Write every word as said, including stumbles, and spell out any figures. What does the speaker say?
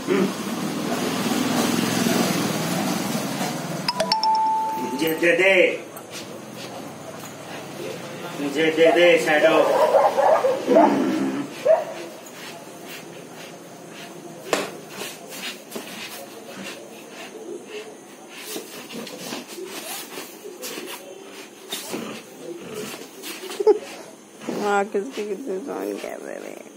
मुझे दे दे, मुझे दे दे शैडो। हाँ, किसकी कितनी सॉन्ग कह रहे हैं।